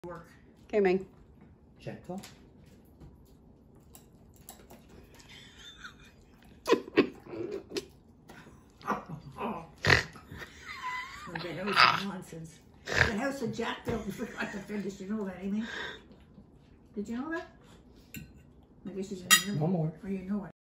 work. Okay, Ming. Gentle. The house is nonsense. The house had jacked up and forgot to finish. You know that, Amy? Did you know that? I guess you didn't hear me. No more. Or you know it.